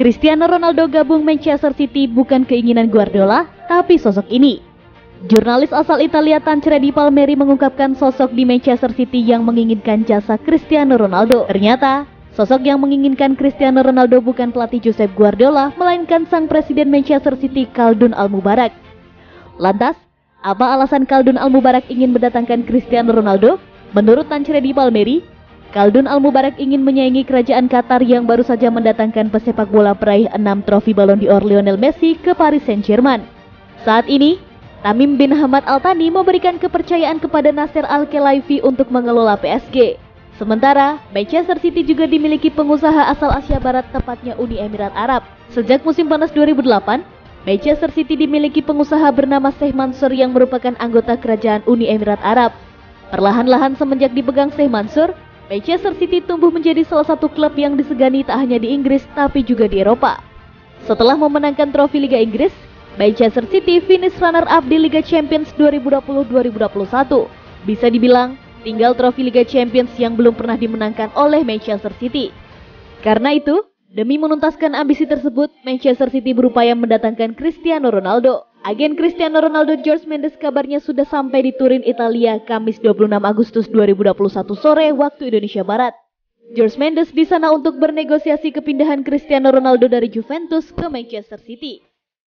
Cristiano Ronaldo gabung Manchester City bukan keinginan Guardiola, tapi sosok ini. Jurnalis asal Italia Tancredi Palmeri mengungkapkan sosok di Manchester City yang menginginkan jasa Cristiano Ronaldo. Ternyata, sosok yang menginginkan Cristiano Ronaldo bukan pelatih Josep Guardiola, melainkan sang presiden Manchester City Khaldoon Al-Mubarak. Lantas, apa alasan Khaldoon Al-Mubarak ingin mendatangkan Cristiano Ronaldo? Menurut Tancredi Palmeri, Khaldoon Al-Mubarak ingin menyaingi kerajaan Qatar yang baru saja mendatangkan pesepak bola peraih 6 trofi Ballon d'Or Lionel Messi ke Paris Saint-Germain. Saat ini, Tamim bin Hamad Al Thani memberikan kepercayaan kepada Nasser Al-Khelaifi untuk mengelola PSG. Sementara, Manchester City juga dimiliki pengusaha asal Asia Barat, tepatnya Uni Emirat Arab. Sejak musim panas 2008, Manchester City dimiliki pengusaha bernama Sheikh Mansour yang merupakan anggota kerajaan Uni Emirat Arab. Perlahan-lahan semenjak dipegang Sheikh Mansour, Manchester City tumbuh menjadi salah satu klub yang disegani tak hanya di Inggris tapi juga di Eropa. Setelah memenangkan trofi Liga Inggris, Manchester City finish runner-up di Liga Champions 2020-2021. Bisa dibilang, tinggal trofi Liga Champions yang belum pernah dimenangkan oleh Manchester City. Karena itu, demi menuntaskan ambisi tersebut, Manchester City berupaya mendatangkan Cristiano Ronaldo. Agen Cristiano Ronaldo Jorge Mendes kabarnya sudah sampai di Turin, Italia, Kamis 26 Agustus 2021 sore waktu Indonesia Barat. Jorge Mendes di sana untuk bernegosiasi kepindahan Cristiano Ronaldo dari Juventus ke Manchester City.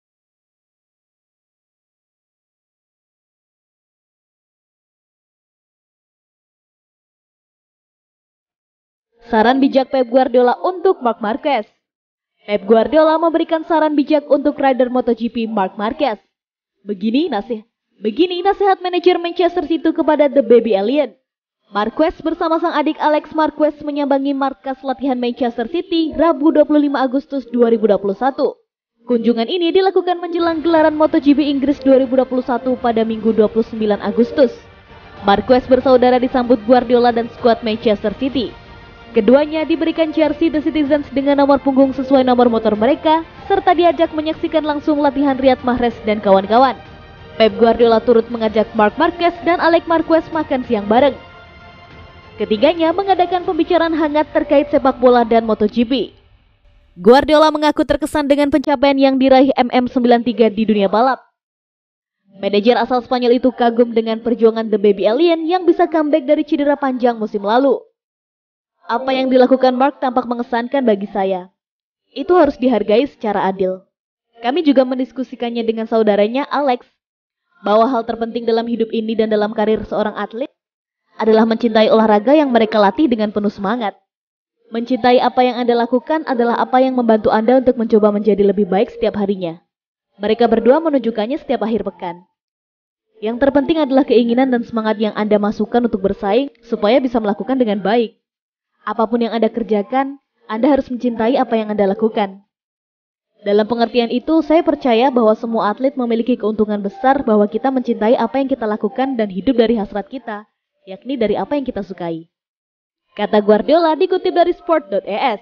Saran bijak Pep Guardiola untuk Marc Marquez. Pep Guardiola memberikan saran bijak untuk rider MotoGP Marc Marquez. Begini nasihat manajer Manchester City kepada The Baby Alien. Marquez bersama sang adik Alex Marquez menyambangi markas latihan Manchester City Rabu 25 Agustus 2021. Kunjungan ini dilakukan menjelang gelaran MotoGP Inggris 2021 pada Minggu 29 Agustus. Marquez bersaudara disambut Guardiola dan skuad Manchester City. Keduanya diberikan jersey The Citizens dengan nomor punggung sesuai nomor motor mereka, serta diajak menyaksikan langsung latihan Riyad Mahrez dan kawan-kawan. Pep Guardiola turut mengajak Marc Marquez dan Alex Marquez makan siang bareng. Ketiganya mengadakan pembicaraan hangat terkait sepak bola dan MotoGP. Guardiola mengaku terkesan dengan pencapaian yang diraih MM93 di dunia balap. Manajer asal Spanyol itu kagum dengan perjuangan The Baby Alien yang bisa comeback dari cedera panjang musim lalu. Apa yang dilakukan Mark tampak mengesankan bagi saya. Itu harus dihargai secara adil. Kami juga mendiskusikannya dengan saudaranya Alex, bahwa hal terpenting dalam hidup ini dan dalam karir seorang atlet adalah mencintai olahraga yang mereka latih dengan penuh semangat. Mencintai apa yang Anda lakukan adalah apa yang membantu Anda untuk mencoba menjadi lebih baik setiap harinya. Mereka berdua menunjukkannya setiap akhir pekan. Yang terpenting adalah keinginan dan semangat yang Anda masukkan untuk bersaing supaya bisa melakukan dengan baik. Apapun yang Anda kerjakan, Anda harus mencintai apa yang Anda lakukan. Dalam pengertian itu, saya percaya bahwa semua atlet memiliki keuntungan besar bahwa kita mencintai apa yang kita lakukan dan hidup dari hasrat kita, yakni dari apa yang kita sukai. Kata Guardiola dikutip dari sport.es.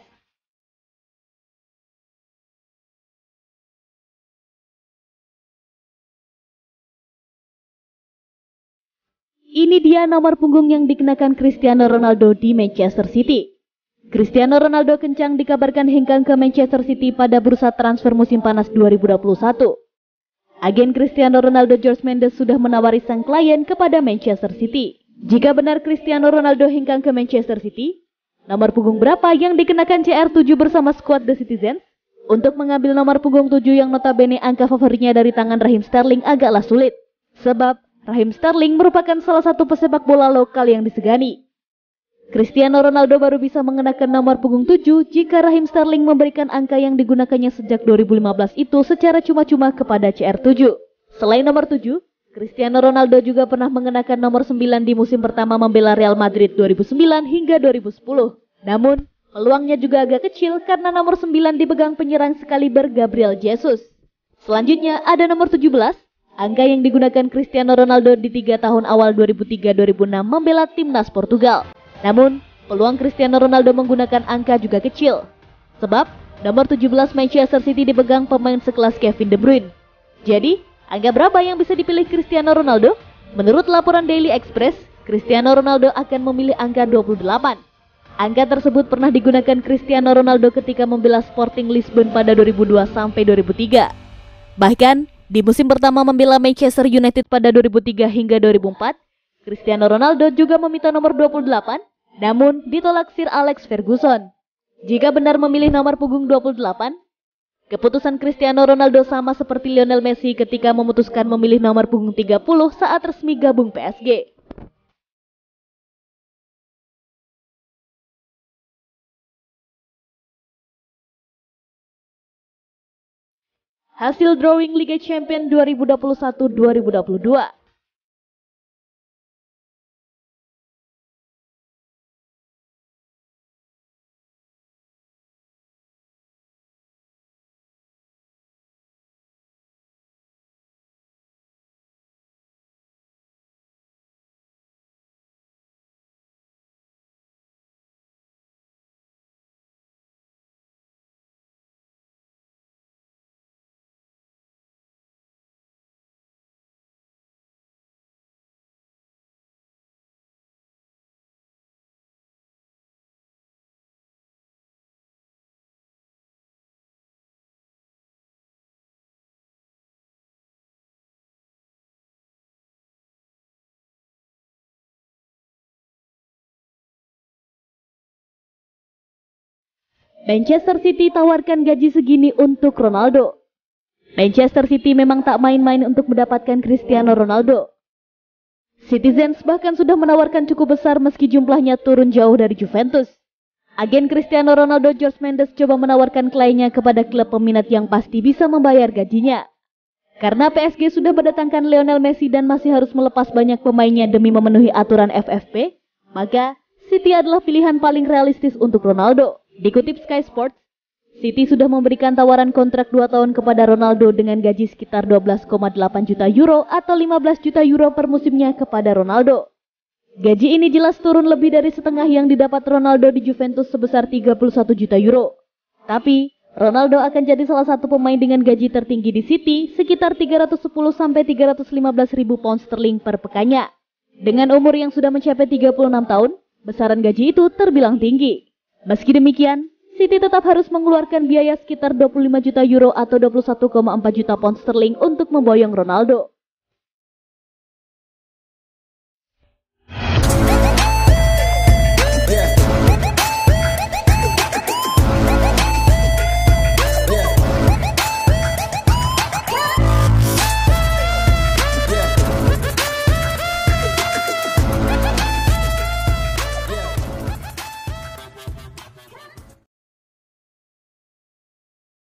Ini dia nomor punggung yang dikenakan Cristiano Ronaldo di Manchester City. Cristiano Ronaldo kencang dikabarkan hengkang ke Manchester City pada bursa transfer musim panas 2021. Agen Cristiano Ronaldo Jorge Mendes sudah menawari sang klien kepada Manchester City. Jika benar Cristiano Ronaldo hengkang ke Manchester City, nomor punggung berapa yang dikenakan CR7 bersama skuad The Citizens? Untuk mengambil nomor punggung 7 yang notabene angka favoritnya dari tangan Raheem Sterling agaklah sulit. Sebab Raheem Sterling merupakan salah satu pesepak bola lokal yang disegani. Cristiano Ronaldo baru bisa mengenakan nomor punggung 7 jika Raheem Sterling memberikan angka yang digunakannya sejak 2015 itu secara cuma-cuma kepada CR7. Selain nomor 7, Cristiano Ronaldo juga pernah mengenakan nomor 9 di musim pertama membela Real Madrid 2009 hingga 2010. Namun, peluangnya juga agak kecil karena nomor 9 dipegang penyerang sekaliber Gabriel Jesus. Selanjutnya ada nomor 17, angka yang digunakan Cristiano Ronaldo di 3 tahun awal 2003-2006 membela timnas Portugal. Namun, peluang Cristiano Ronaldo menggunakan angka juga kecil. Sebab, nomor 17 Manchester City dipegang pemain sekelas Kevin De Bruyne. Jadi, angka berapa yang bisa dipilih Cristiano Ronaldo? Menurut laporan Daily Express, Cristiano Ronaldo akan memilih angka 28. Angka tersebut pernah digunakan Cristiano Ronaldo ketika membela Sporting Lisbon pada 2002 sampai 2003. Bahkan, di musim pertama membela Manchester United pada 2003 hingga 2004, Cristiano Ronaldo juga meminta nomor 28, namun ditolak Sir Alex Ferguson. Jika benar memilih nomor punggung 28, keputusan Cristiano Ronaldo sama seperti Lionel Messi ketika memutuskan memilih nomor punggung 30 saat resmi gabung PSG. Hasil drawing Liga Champions 2021-2022. Manchester City tawarkan gaji segini untuk Ronaldo. Manchester City memang tak main-main untuk mendapatkan Cristiano Ronaldo. Citizens bahkan sudah menawarkan cukup besar meski jumlahnya turun jauh dari Juventus. Agen Cristiano Ronaldo Jorge Mendes coba menawarkan kliennya kepada klub peminat yang pasti bisa membayar gajinya. Karena PSG sudah mendatangkan Lionel Messi dan masih harus melepas banyak pemainnya demi memenuhi aturan FFP, maka City adalah pilihan paling realistis untuk Ronaldo. Dikutip Sky Sports, City sudah memberikan tawaran kontrak 2 tahun kepada Ronaldo dengan gaji sekitar 12,8 juta euro atau 15 juta euro per musimnya kepada Ronaldo. Gaji ini jelas turun lebih dari setengah yang didapat Ronaldo di Juventus sebesar 31 juta euro. Tapi, Ronaldo akan jadi salah satu pemain dengan gaji tertinggi di City sekitar 310 sampai 315 ribu pound sterling per pekannya. Dengan umur yang sudah mencapai 36 tahun, besaran gaji itu terbilang tinggi. Meski demikian, City tetap harus mengeluarkan biaya sekitar 25 juta euro atau 21,4 juta pound sterling untuk memboyong Ronaldo.